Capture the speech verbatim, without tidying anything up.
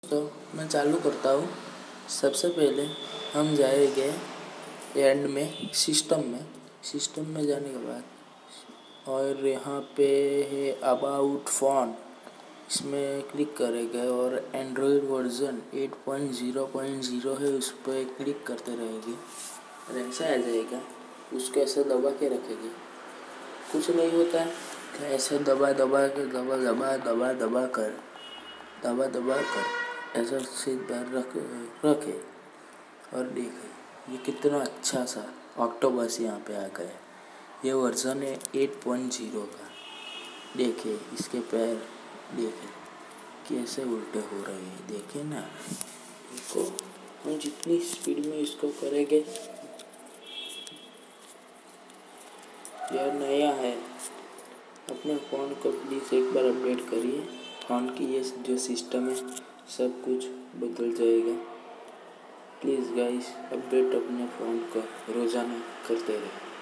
तो मैं चालू करता हूँ। सबसे पहले हम जाएंगे एंड में सिस्टम में सिस्टम में जाने के बाद और यहाँ पे है अबाउट फ़ोन, इसमें क्लिक करेंगे और Android version eight point zero point zero है, उस पर क्लिक करते रहेंगे और ऐसा आ जाएगा। उसको ऐसे दबा के रखेंगे, कुछ नहीं होता है। ऐसे दबा दबा के दबा दबा दबा दबा कर दबा दबा कर ऐसा सीधा रख रखे और देखे ये कितना अच्छा सा ऑक्टोपस यहाँ पे आ गया। ये वर्जन है एट पॉइंट ज़ीरो का। देखिए इसके पैर, देखिए कैसे उल्टे हो रहे हैं, देखिए ना। इसको हम जितनी स्पीड में इसको करेंगे, यह नया है। अपने फ़ोन को प्लीज़ एक बार अपडेट करिए। फ़ोन की ये जो सिस्टम है सब कुछ बदल जाएगा। प्लीज़ गाइस अपडेट अपने फ़ोन को रोज़ाना करते रहें।